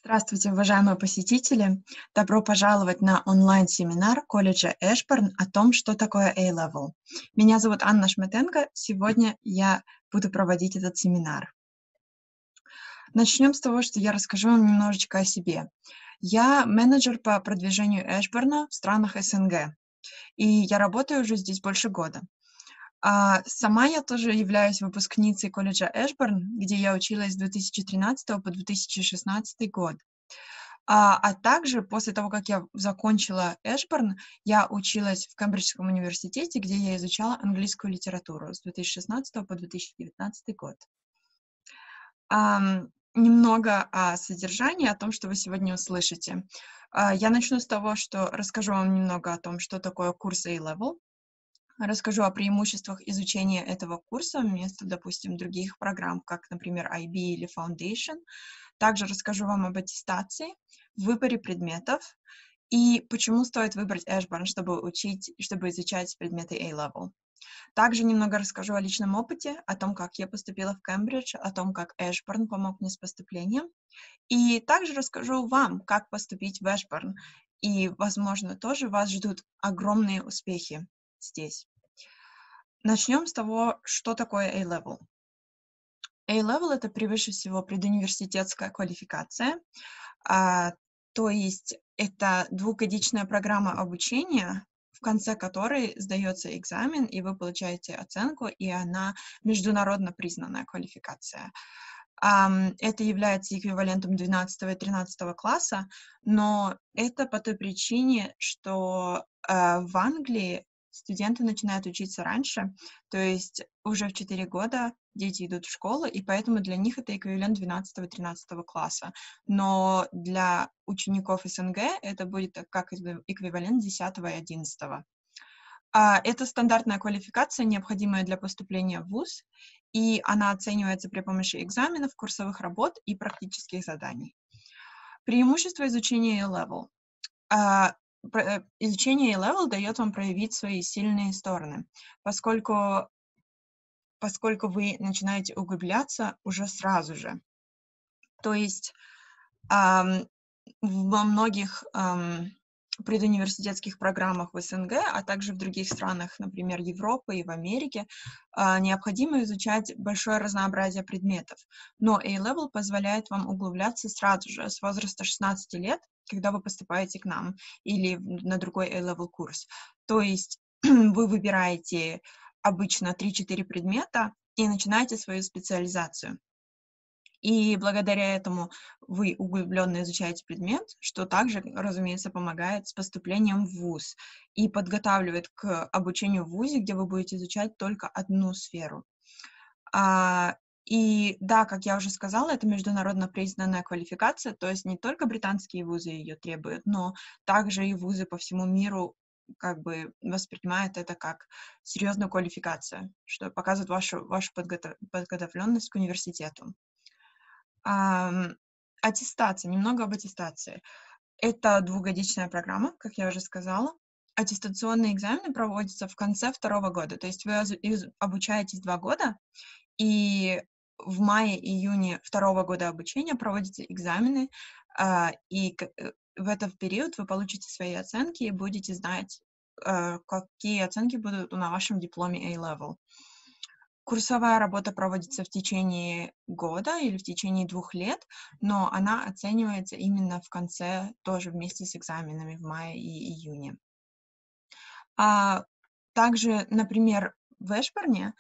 Здравствуйте, уважаемые посетители! Добро пожаловать на онлайн-семинар колледжа Эшборн о том, что такое A-Level. Меня зовут Анна Шметенко. Сегодня я буду проводить этот семинар. Начнем с того, что я расскажу вам немножечко о себе. Я менеджер по продвижению Эшборна в странах СНГ, и я работаю уже здесь больше года. Сама я тоже являюсь выпускницей колледжа Эшборн, где я училась с 2013 по 2016 год. Также после того, как я закончила Эшборн, я училась в Кембриджском университете, где я изучала английскую литературу с 2016 по 2019 год. Немного о содержании, о том, что вы сегодня услышите. Я начну с того, что расскажу вам немного о том, что такое курс A-Level. Расскажу о преимуществах изучения этого курса вместо, допустим, других программ, как, например, IB или Foundation. Также расскажу вам об аттестации, выборе предметов и почему стоит выбрать Эшборн, чтобы изучать предметы A-Level. Также немного расскажу о личном опыте, о том, как я поступила в Кембридж, о том, как Эшборн помог мне с поступлением. И также расскажу вам, как поступить в Эшборн. И, возможно, тоже вас ждут огромные успехи здесь. Начнем с того, что такое A-Level. A-Level — это превыше всего предуниверситетская квалификация, то есть это двухгодичная программа обучения, в конце которой сдается экзамен, и вы получаете оценку, и она международно признанная квалификация. Это является эквивалентом 12 и 13 класса, но это по той причине, что в Англии студенты начинают учиться раньше, то есть уже в 4 года дети идут в школу, и поэтому для них это эквивалент 12 и 13 класса. Но для учеников СНГ это будет как эквивалент 10 и 11. Это стандартная квалификация, необходимая для поступления в вуз, и она оценивается при помощи экзаменов, курсовых работ и практических заданий. Преимущество изучения A-Level. Изучение A-Level дает вам проявить свои сильные стороны, поскольку вы начинаете углубляться уже сразу же. То есть во многих предуниверситетских программах в СНГ, а также в других странах, например, Европы и в Америке, необходимо изучать большое разнообразие предметов. Но A-Level позволяет вам углубляться сразу же, с возраста 16 лет, когда вы поступаете к нам, или на другой A-Level курс. То есть вы выбираете обычно 3-4 предмета и начинаете свою специализацию. И благодаря этому вы углубленно изучаете предмет, что также, разумеется, помогает с поступлением в вуз и подготавливает к обучению в вузе, где вы будете изучать только одну сферу. И да, как я уже сказала, это международно признанная квалификация, то есть не только британские вузы ее требуют, но также и вузы по всему миру как бы воспринимают это как серьезную квалификацию, что показывает вашу подготовленность к университету. Аттестация. Немного об аттестации. Это двухгодичная программа, как я уже сказала. Аттестационные экзамены проводятся в конце 2-го года. То есть вы обучаетесь 2 года, и в мае-июне 2-го года обучения проводятся экзамены, и в этот период вы получите свои оценки и будете знать, какие оценки будут на вашем дипломе A-Level. Курсовая работа проводится в течение года или в течение 2 лет, но она оценивается именно в конце, тоже вместе с экзаменами в мае и июне. Также, например, в Эшборне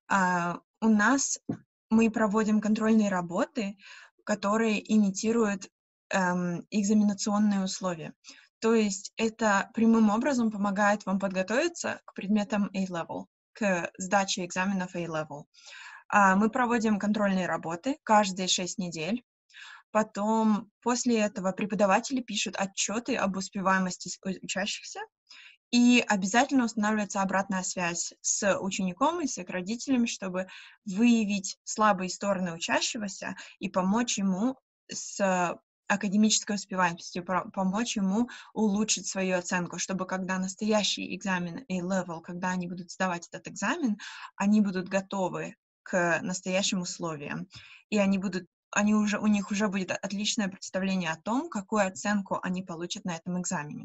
мы проводим контрольные работы, которые имитируют экзаменационные условия. То есть это прямым образом помогает вам подготовиться к предметам A-Level, к сдаче экзаменов A-Level. Мы проводим контрольные работы каждые 6 недель. Потом, после этого, преподаватели пишут отчеты об успеваемости учащихся, и обязательно устанавливается обратная связь с учеником и с их родителями, чтобы выявить слабые стороны учащегося и помочь ему с академической успеваемостью, помочь ему улучшить свою оценку, чтобы когда настоящий экзамен A-Level, когда они будут сдавать этот экзамен, они будут готовы к настоящим условиям, и они будут у них уже будет отличное представление о том, какую оценку они получат на этом экзамене.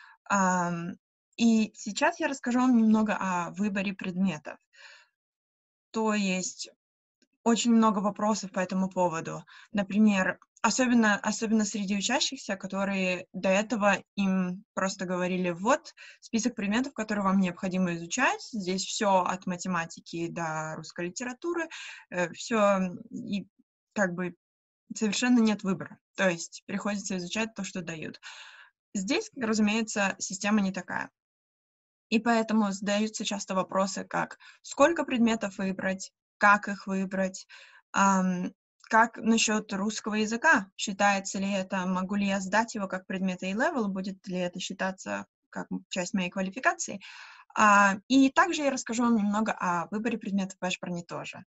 И сейчас я расскажу вам немного о выборе предметов. То есть очень много вопросов по этому поводу. Например, особенно среди учащихся, которые до этого им просто говорили: вот список предметов, которые вам необходимо изучать. Здесь все от математики до русской литературы, все, и как бы совершенно нет выбора. То есть приходится изучать то, что дают. Здесь, разумеется, система не такая. И поэтому задаются часто вопросы, как сколько предметов выбрать, как их выбрать, как насчет русского языка, считается ли это, могу ли я сдать его как предмет A-level, будет ли это считаться как часть моей квалификации. И также я расскажу вам немного о выборе предметов в Эшборне тоже.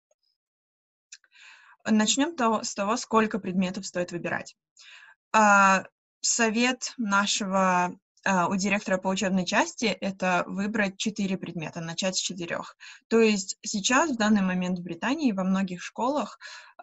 Начнем с того, сколько предметов стоит выбирать. Совет нашего у директора по учебной части — это выбрать 4 предмета, начать с 4. То есть сейчас, в данный момент в Британии, во многих школах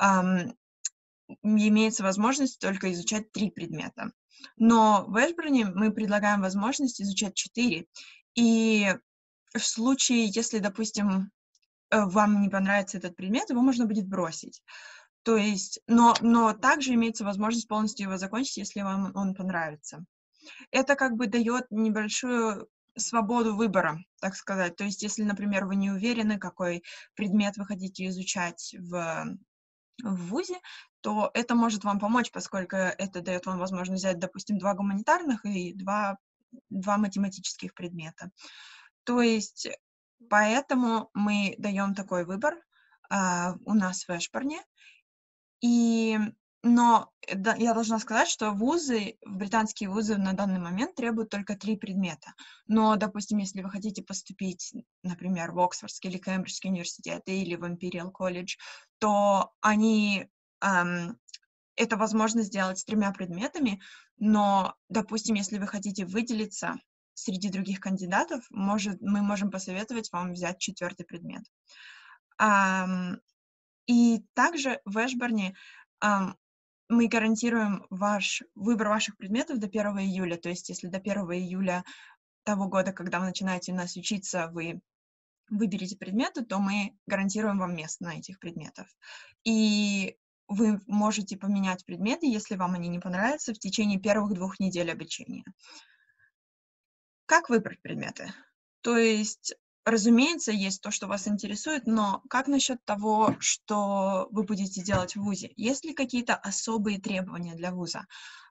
имеется возможность только изучать 3 предмета. Но в Эшборне мы предлагаем возможность изучать 4. И в случае, если, допустим, вам не понравится этот предмет, его можно будет бросить. То есть, но также имеется возможность полностью его закончить, если вам он понравится. Это как бы дает небольшую свободу выбора, так сказать. То есть, если, например, вы не уверены, какой предмет вы хотите изучать в ВУЗе, то это может вам помочь, поскольку это дает вам возможность взять, допустим, 2 гуманитарных и 2 математических предмета. То есть, поэтому мы даем такой выбор у нас в Эшборне. Но я должна сказать, что британские вузы на данный момент требуют только 3 предмета. Но, допустим, если вы хотите поступить, например, в Оксфордский или Кембриджский университеты или в Imperial колледж, то это возможно сделать с 3 предметами, но, допустим, если вы хотите выделиться среди других кандидатов, мы можем посоветовать вам взять 4 предмет. И также в Эшборне мы гарантируем выбор ваших предметов до 1 июля. То есть если до 1 июля того года, когда вы начинаете у нас учиться, вы выберете предметы, то мы гарантируем вам место на этих предметах. И вы можете поменять предметы, если вам они не понравятся, в течение первых 2 недель обучения. Как выбрать предметы? То есть, разумеется, есть то, что вас интересует, но как насчет того, что вы будете делать в ВУЗе? Есть ли какие-то особые требования для ВУЗа?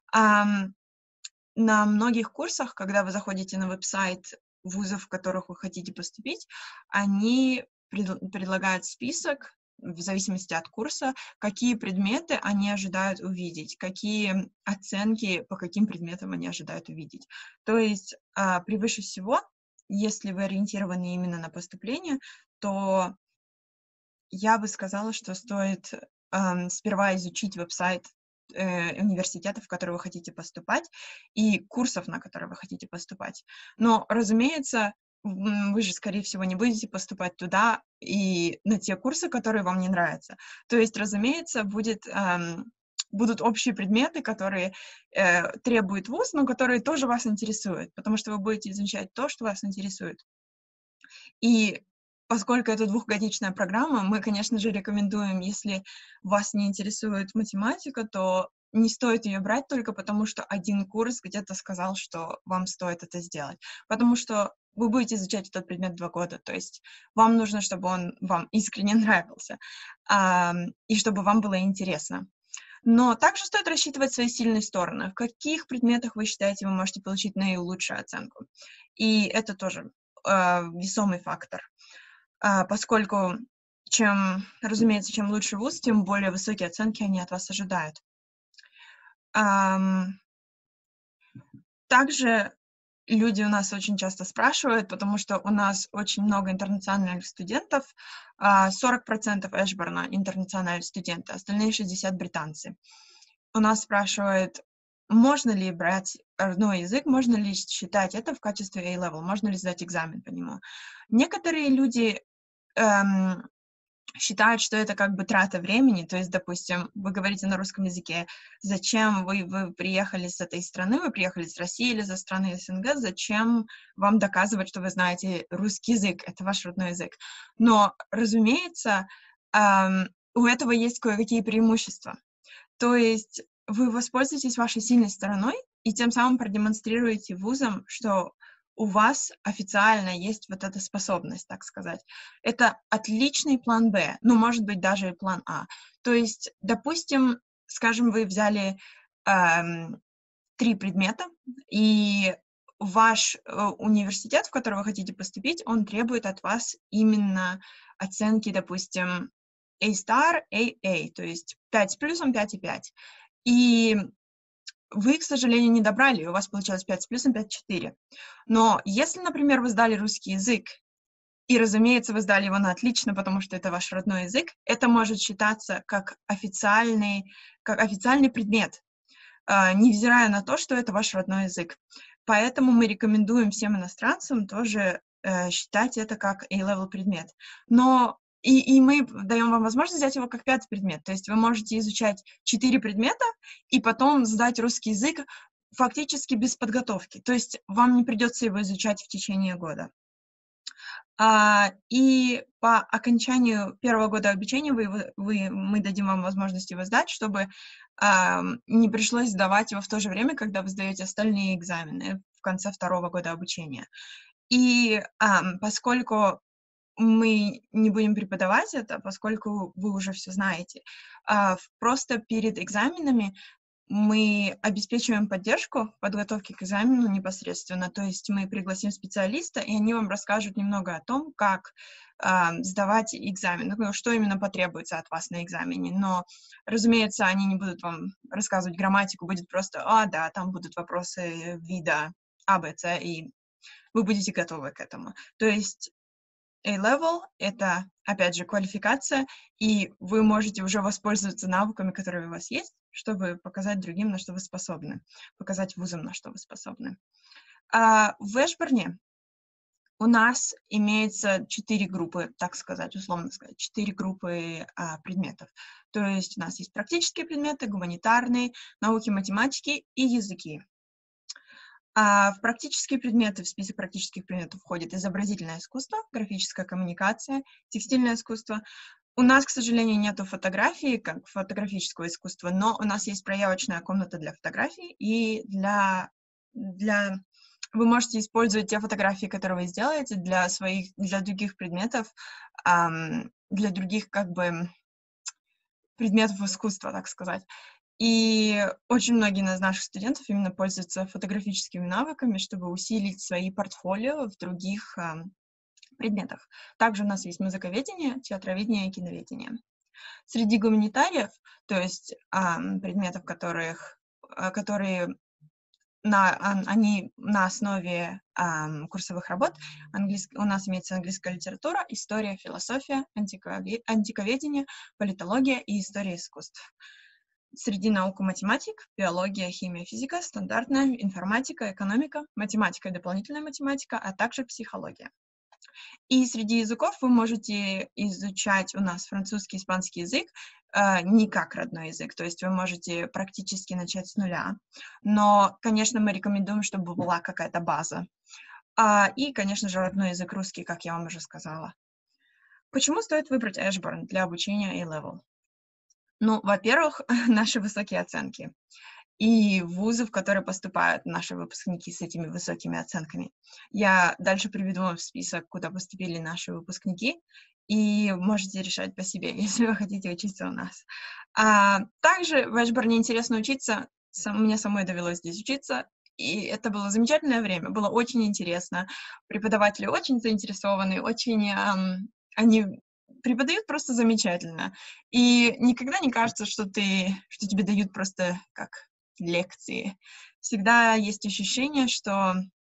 На многих курсах, когда вы заходите на веб-сайт вузов, в которых вы хотите поступить, они предлагают список, в зависимости от курса, какие предметы они ожидают увидеть, какие оценки по каким предметам они ожидают увидеть. То есть превыше всего, если вы ориентированы именно на поступление, то я бы сказала, что стоит сперва изучить веб-сайт университетов, в которые вы хотите поступать, и курсов, на которые вы хотите поступать. Но, разумеется, вы же, скорее всего, не будете поступать туда и на те курсы, которые вам не нравятся. То есть, разумеется, будут общие предметы, которые требует ВУЗ, но которые тоже вас интересуют, потому что вы будете изучать то, что вас интересует. И поскольку это 2-годичная программа, мы, конечно же, рекомендуем, если вас не интересует математика, то не стоит ее брать только потому, что один курс где-то сказал, что вам стоит это сделать. Потому что вы будете изучать этот предмет 2 года, то есть вам нужно, чтобы он вам искренне нравился, и чтобы вам было интересно. Но также стоит рассчитывать свои сильные стороны. В каких предметах вы считаете, вы можете получить наилучшую оценку? И это тоже весомый фактор. Поскольку, разумеется, чем лучше вуз, тем более высокие оценки они от вас ожидают. Также люди у нас очень часто спрашивают, потому что у нас очень много интернациональных студентов, 40% Эшборна интернациональные студенты, остальные 60% британцы. У нас спрашивают, можно ли брать родной язык, можно ли считать это в качестве A-level, можно ли сдать экзамен по нему. Некоторые люди считают, что это как бы трата времени. То есть, допустим, вы говорите на русском языке, зачем вы приехали с этой страны, вы приехали с России или со страны СНГ, зачем вам доказывать, что вы знаете русский язык, это ваш родной язык. Но, разумеется, у этого есть кое-какие преимущества. То есть вы воспользуетесь вашей сильной стороной и тем самым продемонстрируете вузам, что у вас официально есть вот эта способность, так сказать. Это отличный план Б, ну, может быть, даже и план А. То есть, допустим, скажем, вы взяли 3 предмета, и ваш университет, в который вы хотите поступить, он требует от вас именно оценки, допустим, A-star, AA, то есть 5 с плюсом, 5 и 5. И вы, к сожалению, не добрали, у вас получилось 5 с плюсом, 5,4. Но если, например, вы сдали русский язык, и, разумеется, вы сдали его на отлично, потому что это ваш родной язык, это может считаться как официальный предмет, невзирая на то, что это ваш родной язык. Поэтому мы рекомендуем всем иностранцам тоже считать это как A-level предмет. Но и мы даем вам возможность взять его как 5-й предмет. То есть вы можете изучать 4 предмета и потом сдать русский язык фактически без подготовки. То есть вам не придется его изучать в течение года. И по окончанию первого года обучения мы дадим вам возможность его сдать, чтобы не пришлось сдавать его в то же время, когда вы сдаете остальные экзамены в конце второго года обучения. И поскольку мы не будем преподавать это, поскольку вы уже все знаете, просто перед экзаменами мы обеспечиваем поддержку в подготовке к экзамену непосредственно, то есть мы пригласим специалиста, и они вам расскажут немного о том, как сдавать экзамен, ну, что именно потребуется от вас на экзамене. Но, разумеется, они не будут вам рассказывать грамматику, будет просто, да, там будут вопросы вида А, Б, С, и вы будете готовы к этому. То есть A-level — это, опять же, квалификация, и вы можете уже воспользоваться навыками, которые у вас есть, чтобы показать другим, на что вы способны, показать вузам, на что вы способны. В Эшборне у нас имеется 4 группы, так сказать, условно сказать, 4 группы предметов. То есть у нас есть практические предметы, гуманитарные, науки, математики и языки. В практические предметы, в список практических предметов входит изобразительное искусство, графическая коммуникация, текстильное искусство. У нас, к сожалению, нету фотографии, как фотографического искусства, но у нас есть проявочная комната для фотографий, и вы можете использовать те фотографии, которые вы сделаете для других предметов, для других, как бы, предметов искусства, так сказать. И очень многие из наших студентов именно пользуются фотографическими навыками, чтобы усилить свои портфолио в других предметах. Также у нас есть музыковедение, театроведение и киноведение. Среди гуманитариев, то есть предметов, которые они на основе курсовых работ, у нас имеется английская литература, история, философия, антиковедение, политология и история искусств. Среди наук математик, биология, химия, физика, стандартная, информатика, экономика, математика и дополнительная математика, а также психология. И среди языков вы можете изучать у нас французский, испанский язык не как родной язык, то есть вы можете практически начать с нуля. Но, конечно, мы рекомендуем, чтобы была какая-то база. И, конечно же, родной язык русский, как я вам уже сказала. Почему стоит выбрать Эшборн для обучения A-Level? Ну, во-первых, наши высокие оценки. И вузы, в которые поступают наши выпускники с этими высокими оценками. Я дальше приведу вам список, куда поступили наши выпускники, и можете решать по себе, если вы хотите учиться у нас. Также в Эшборне интересно учиться. Мне самой довелось здесь учиться, и это было замечательное время, было очень интересно. Преподаватели очень заинтересованы, они преподают просто замечательно. И никогда не кажется, что тебе дают просто как лекции. Всегда есть ощущение, что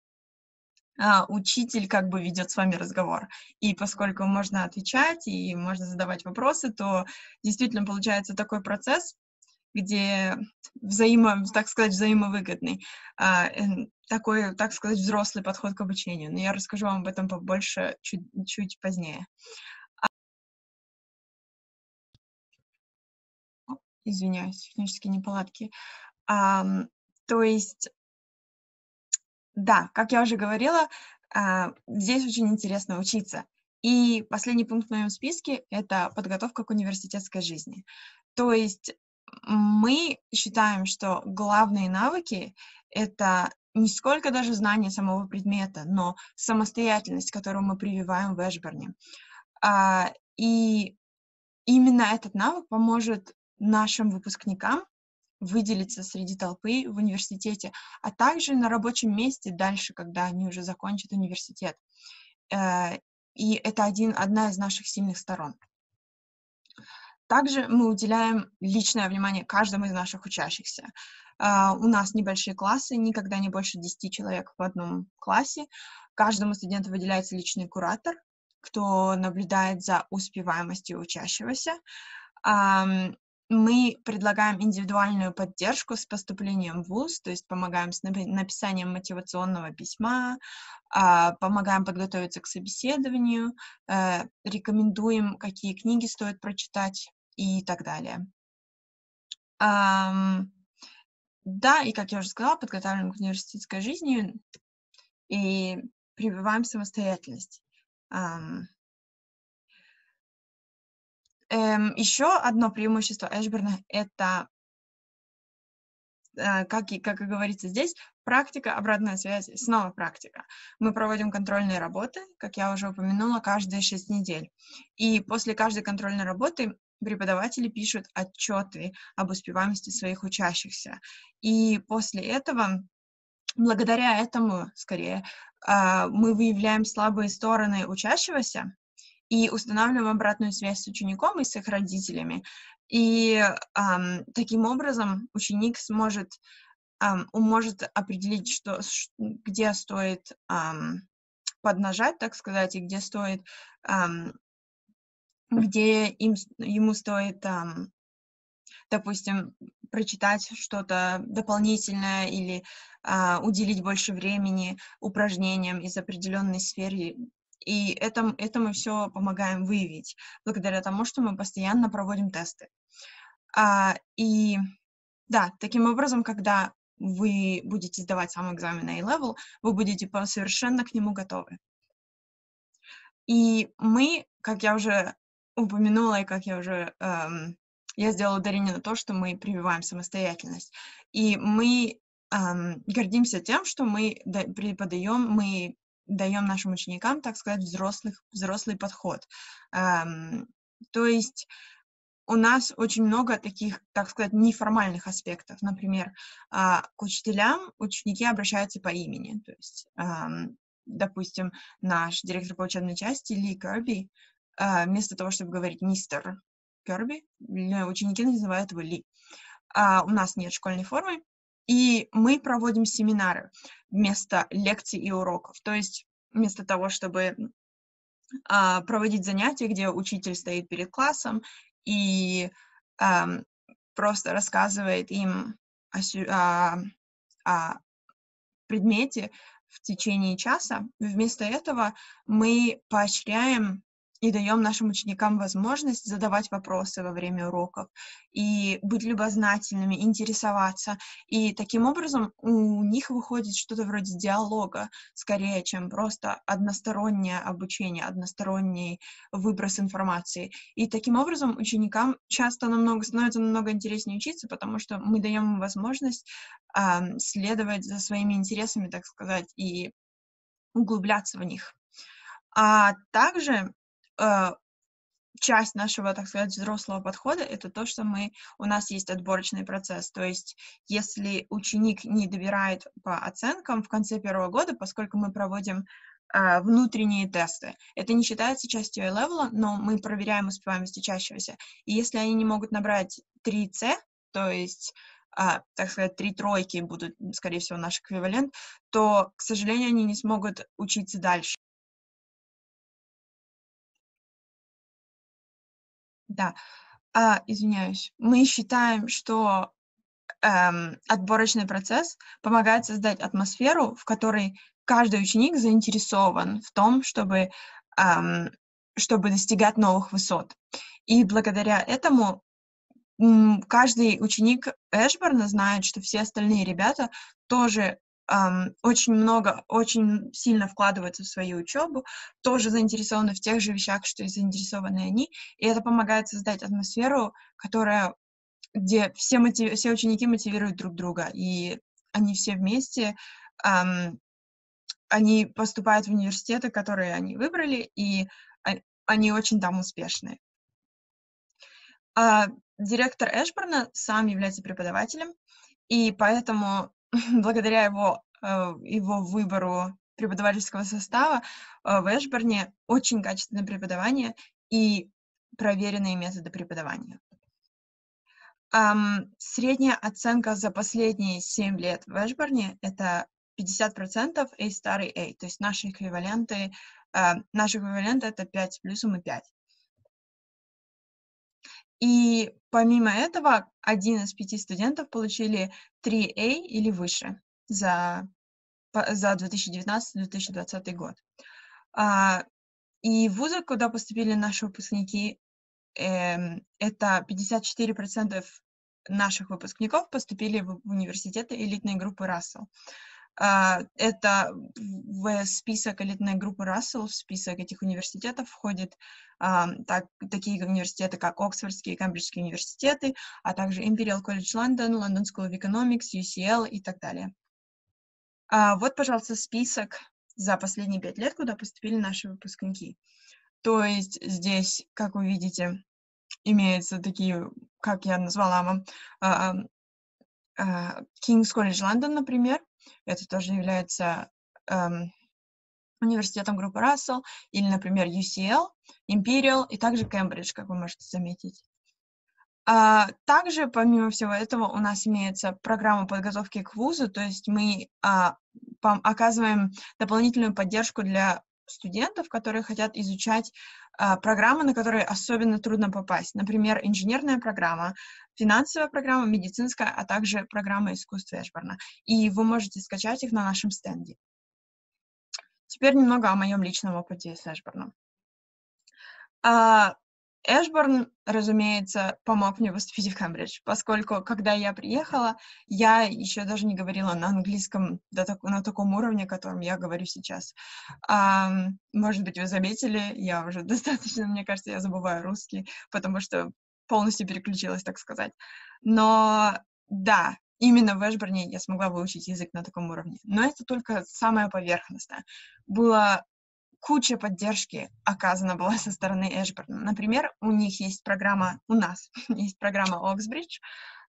учитель как бы ведет с вами разговор. И поскольку можно отвечать и можно задавать вопросы, то действительно получается такой процесс, где так сказать, взаимовыгодный, такой, так сказать, взрослый подход к обучению. Но я расскажу вам об этом побольше чуть позднее. Извиняюсь, технические неполадки. То есть, да, как я уже говорила, здесь очень интересно учиться. И последний пункт в моем списке — это подготовка к университетской жизни. То есть мы считаем, что главные навыки — это не сколько даже знание самого предмета, но самостоятельность, которую мы прививаем в Эшборне. И именно этот навык поможет нашим выпускникам выделиться среди толпы в университете, а также на рабочем месте дальше, когда они уже закончат университет. И это одна из наших сильных сторон. Также мы уделяем личное внимание каждому из наших учащихся. У нас небольшие классы, никогда не больше 10 человек в одном классе. Каждому студенту выделяется личный куратор, кто наблюдает за успеваемостью учащегося. Мы предлагаем индивидуальную поддержку с поступлением в вуз, то есть помогаем с написанием мотивационного письма, помогаем подготовиться к собеседованию, рекомендуем, какие книги стоит прочитать и так далее. Да, и, как я уже сказала, подготавливаем к университетской жизни и прививаем самостоятельность. Еще одно преимущество Эшборна — это, как и говорится здесь, практика, обратная связь, снова практика. Мы проводим контрольные работы, как я уже упомянула, каждые 6 недель. И после каждой контрольной работы преподаватели пишут отчеты об успеваемости своих учащихся. И после этого, благодаря этому, скорее, мы выявляем слабые стороны учащегося и устанавливаем обратную связь с учеником и с их родителями. И таким образом ученик может определить, где стоит поднажать, так сказать, и где ему стоит, допустим, прочитать что-то дополнительное или уделить больше времени упражнениям из определенной сферы. И это мы все помогаем выявить, благодаря тому, что мы постоянно проводим тесты. И да, таким образом, когда вы будете сдавать сам экзамен на A-Level, вы будете совершенно к нему готовы. И мы, как я уже упомянула, и как я сделала ударение на то, что мы прививаем самостоятельность. И мы гордимся тем, что мы даем нашим ученикам, так сказать, взрослый подход. То есть у нас очень много таких, так сказать, неформальных аспектов. Например, к учителям ученики обращаются по имени. То есть, допустим, наш директор по учебной части Ли Керби, вместо того, чтобы говорить «мистер Керби», ученики называют его Ли. У нас нет школьной формы, и мы проводим семинары вместо лекций и уроков. То есть вместо того, чтобы проводить занятия, где учитель стоит перед классом и просто рассказывает им о предмете в течение часа. Вместо этого мы поощряем и даем нашим ученикам возможность задавать вопросы во время уроков и быть любознательными, интересоваться. И таким образом у них выходит что-то вроде диалога, скорее, чем просто одностороннее обучение, односторонний выброс информации. И таким образом ученикам становится намного интереснее учиться, потому что мы даем им возможность следовать за своими интересами, так сказать, и углубляться в них. А также часть нашего, так сказать, взрослого подхода — это то, что у нас есть отборочный процесс. То есть если ученик не добирает по оценкам в конце первого года, поскольку мы проводим внутренние тесты, это не считается частью A-Level, но мы проверяем успеваемость учащегося. И если они не могут набрать 3C, то есть так сказать, 3 тройки будут, скорее всего, наш эквивалент, то, к сожалению, они не смогут учиться дальше. Да, извиняюсь. Мы считаем, что отборочный процесс помогает создать атмосферу, в которой каждый ученик заинтересован в том, чтобы достигать новых высот. И благодаря этому каждый ученик Эшборна знает, что все остальные ребята тоже очень сильно вкладываются в свою учебу, тоже заинтересованы в тех же вещах, что и заинтересованы они, и это помогает создать атмосферу, где все ученики мотивируют друг друга, и они все вместе, они поступают в университеты, которые они выбрали, и они очень там успешны. Директор Эшборна сам является преподавателем, и поэтому благодаря его выбору преподавательского состава в Эшборне очень качественное преподавание и проверенные методы преподавания. Средняя оценка за последние 7 лет в Эшборне — это 50% A-star и A, то есть наши эквиваленты это 5 с плюсом и 5. И помимо этого, 1 из 5 студентов получили 3A или выше за 2019-2020 год. И вузы, куда поступили наши выпускники, это 54% наших выпускников поступили в университеты элитной группы Рассел. Это в список элитной группы Рассел, в список этих университетов входят такие университеты, как Оксфордские и Кембриджские университеты, а также Imperial College London, London School of Economics, UCL и так далее. Вот, пожалуйста, список за последние 5 лет, куда поступили наши выпускники. То есть здесь, как вы видите, имеются такие, как я назвала вам, King's College London, например. Это тоже является университетом группы Рассел, или, например, UCL, Imperial и также Кембридж, как вы можете заметить. Также, помимо всего этого, у нас имеется программа подготовки к вузу, то есть мы оказываем дополнительную поддержку для студентов, которые хотят изучать программы, на которые особенно трудно попасть. Например, инженерная программа, финансовая программа, медицинская, а также программа искусства Эшборна. И вы можете скачать их на нашем стенде. Теперь немного о моем личном опыте с Эшборном. Эшборн, разумеется, помог мне поступить в Кембридж, поскольку, когда я приехала, я еще даже не говорила на английском на таком уровне, которым я говорю сейчас. Может быть, вы заметили, я уже достаточно, мне кажется, я забываю русский, потому что полностью переключилась, так сказать. Но да, именно в Эшборне я смогла выучить язык на таком уровне. Но это только самое поверхностное. Было куча поддержки оказана была со стороны Эшборна. Например, у нас есть программа Oxbridge,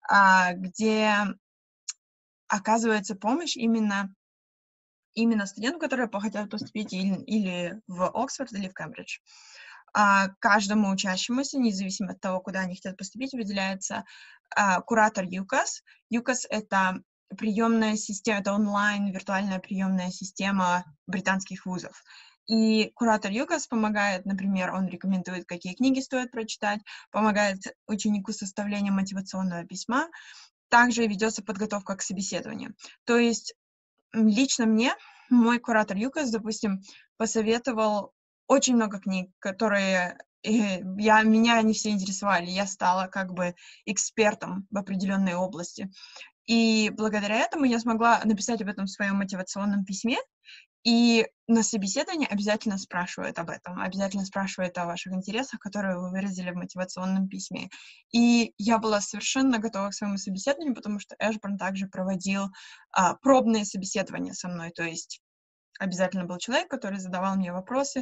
где оказывается помощь именно студентам, которые хотят поступить или в Оксфорд, или в Кембридж. Каждому учащемуся, независимо от того, куда они хотят поступить, выделяется куратор UCAS. UCAS — это приемная система, это онлайн виртуальная приемная система британских вузов. И куратор UCAS помогает, например, он рекомендует, какие книги стоит прочитать, помогает ученику с составлением мотивационного письма. Также ведется подготовка к собеседованию. То есть лично мне мой куратор UCAS, допустим, посоветовал очень много книг, которые меня они все интересовали. Я стала как бы экспертом в определенной области. И благодаря этому я смогла написать об этом в своем мотивационном письме. И на собеседовании обязательно спрашивают об этом, обязательно спрашивают о ваших интересах, которые вы выразили в мотивационном письме. И я была совершенно готова к своему собеседованию, потому что Эшборн также проводил пробные собеседования со мной, то есть обязательно был человек, который задавал мне вопросы,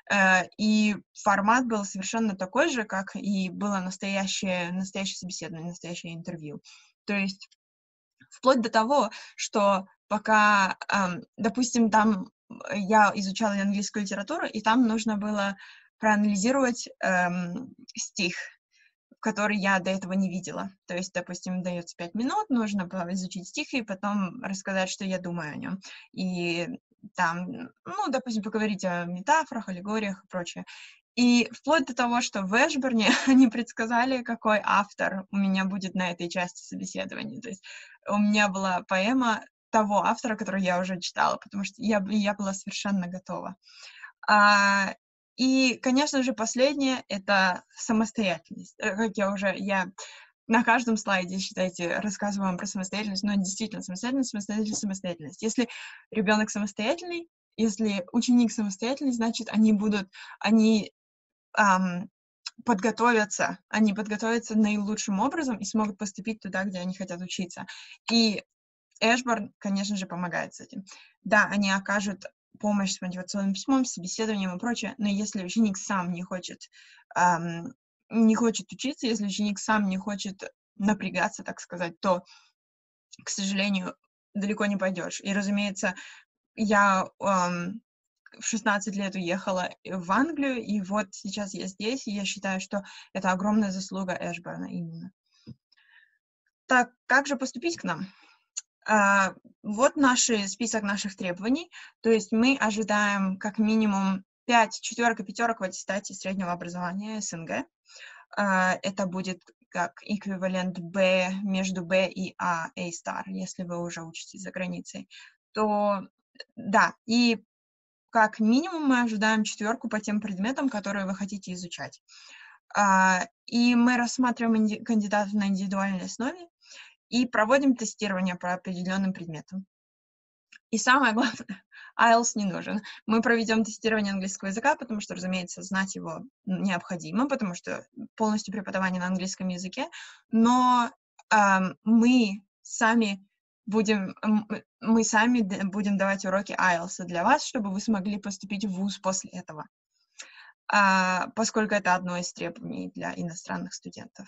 и формат был совершенно такой же, как и было настоящее собеседование, настоящее интервью. То есть вплоть до того, что пока, допустим, там я изучала английскую литературу, и там нужно было проанализировать стих, который я до этого не видела. То есть, допустим, дается 5 минут, нужно было изучить стих и потом рассказать, что я думаю о нем. И там, допустим, поговорить о метафорах, аллегориях и прочее. И вплоть до того, что в Эшборне они предсказали, какой автор у меня будет на этой части собеседования. То есть у меня была поэма того автора, который я уже читала, потому что я была совершенно готова. И, конечно же, последнее — это самостоятельность. Как я на каждом слайде, считайте, рассказываю вам про самостоятельность, но действительно самостоятельность. Если ребенок самостоятельный, если ученик самостоятельный, значит, они подготовятся наилучшим образом и смогут поступить туда, где они хотят учиться. И Эшборн, конечно же, помогает с этим. Да, они окажут помощь с мотивационным письмом, с собеседованием и прочее, но если ученик сам не хочет учиться, если ученик сам не хочет напрягаться, так сказать, то, к сожалению, далеко не пойдешь. И, разумеется, я в 16 лет уехала в Англию, и вот сейчас я здесь, и я считаю, что это огромная заслуга Эшборна именно. Так, как же поступить к нам? Вот список наших требований. То есть мы ожидаем как минимум 5 четверок и пятерок в аттестате среднего образования СНГ. Это будет как эквивалент B между B и A A-star, если вы уже учитесь за границей. То да, и как минимум мы ожидаем 4 по тем предметам, которые вы хотите изучать. И мы рассматриваем кандидатов на индивидуальной основе и проводим тестирование по определенным предметам. И самое главное, IELTS не нужен. Мы проведем тестирование английского языка, потому что, разумеется, знать его необходимо, потому что полностью преподавание на английском языке, но мы сами будем давать уроки IELTS для вас, чтобы вы смогли поступить в вуз после этого, поскольку это одно из требований для иностранных студентов.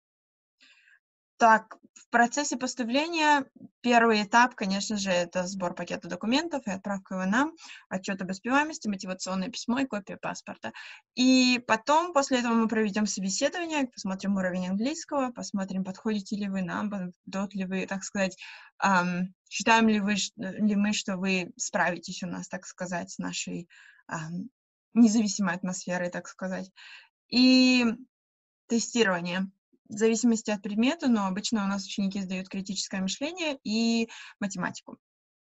Так, в процессе поступления первый этап, конечно же, это сбор пакета документов и отправка его нам, отчет об успеваемости, мотивационное письмо и копия паспорта. И потом, после этого мы проведем собеседование, посмотрим уровень английского, посмотрим, подходите ли вы нам, подойдут ли вы, так сказать, считаем ли мы, что вы справитесь у нас, так сказать, с нашей независимой атмосферой, так сказать. И тестирование. В зависимости от предмета, но обычно у нас ученики сдают критическое мышление и математику.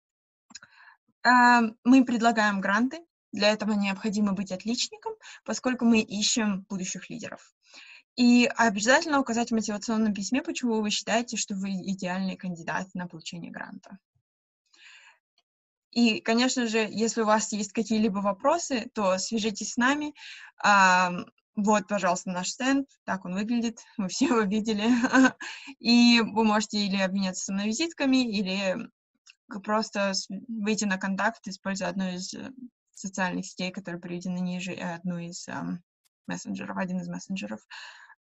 Мы предлагаем гранты. Для этого необходимо быть отличником, поскольку мы ищем будущих лидеров. И обязательно указать в мотивационном письме, почему вы считаете, что вы идеальный кандидат на получение гранта. И, конечно же, если у вас есть какие-либо вопросы, то свяжитесь с нами. Вот, пожалуйста, наш стенд, так он выглядит, мы все его видели. И вы можете или обменяться со мной визитками, или просто выйти на контакт, используя одну из социальных сетей, которые приведены ниже, один из мессенджеров.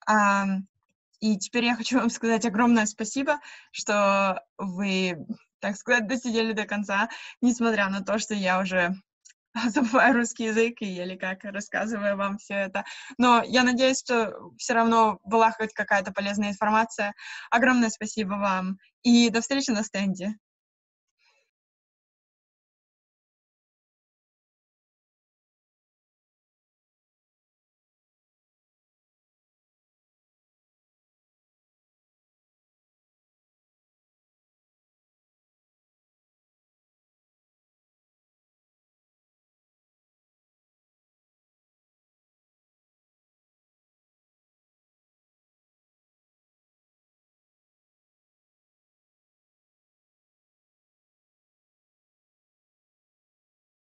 И теперь я хочу вам сказать огромное спасибо, что вы, так сказать, досидели до конца, несмотря на то, что я уже забываю русский язык и еле как рассказываю вам все это. Но я надеюсь, что все равно была хоть какая-то полезная информация. Огромное спасибо вам и до встречи на стенде.